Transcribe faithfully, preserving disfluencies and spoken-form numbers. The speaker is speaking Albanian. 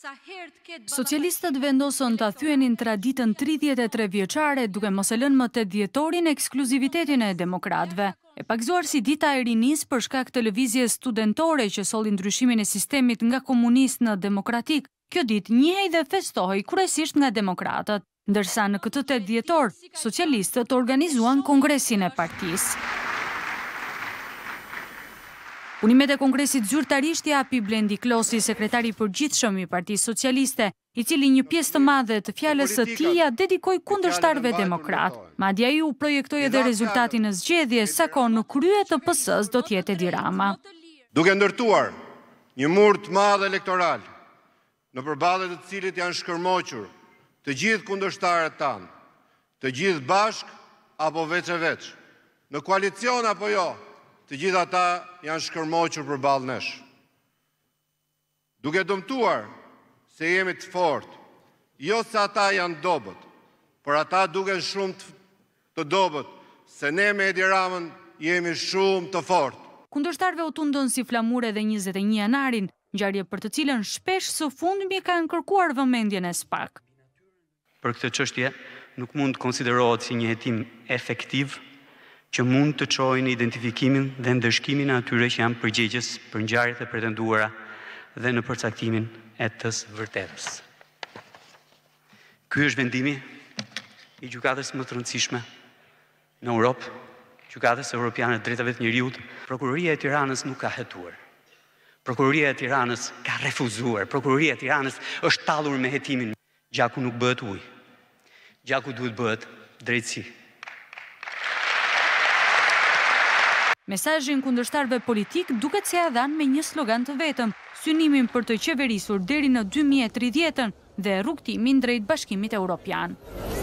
Socialistët vendosën ta thyenin traditën tridhjetë e tre vjeçare duke mos e lënë më te dhjetorin ekskluzivitetin e demokratëve. E pakzuar si dita e rinis për shkak të lëvizjes studentore që solli ndryshimin e sistemit nga komunist në demokratik, kjo ditë njihej dhe festohej kryesisht nga demokratët, ndërsa në këtë tetë dhjetor, socialistët organizuan kongresin e partisë. Punimet e kongresit zyrtarisht japi Blendi Klosi, sekretari i përgjithshëm i Partisë Socialiste, i cili një pjesë të madhe të fjalës së tij ja dedikoi kundërshtarëve demokrat. Madje ai u projektoi edhe rezultatin në zgjedhje, sa kohë në krye të P S-s do të jetë Edi Rama. Duke ndërtuar një mur të madh elektoral, në përballje të cilit janë shkërmoqur të gjithë kundërshtarët tanë, të gjithë bashk apo veç e veç, në koalicion apo jo, të gjithë ata janë shkërmoqur përballë nesh. Duke dëmtuar se jemi të fortë, jo se ata janë dobët, por ata duken shumë të dobët, se ne me Edi Ramën jemi shumë të fortë. Kundërshtarëve u tundën si flamure dhe njëzet e një janarin, ngjarje për të cilën shpesh së fundmi kanë kërkuar vëmendjen e SPAK. Për këtë çështje nuk mund të konsiderohet si një hetim efektiv që mund të çojë në identifikimin dhe ndëshkimin e atyre që janë përgjegjës për ngjarjet e pretenduara dhe në përcaktimin e të së vërtetës. Ky është vendimi i gjykatës më të rëndësishme në Europë, gjykatës Europiane të Drejtave të Njerëzit. Prokuroria e Tiranës nuk ka hetuar. Prokuroria e Tiranës ka refuzuar. Prokuroria e Tiranës është tallur me hetimin. Gjaku nuk bëhet ujë. Gjaku duhet bëhet drejtësi. Mesazhin kundërshtarëve politik duket se ja dhanë me një slogan të vetëm, synimin për të qeverisur deri në dy mijë e tridhjetën dhe rrugtimin drejt Bashkimit Evropian.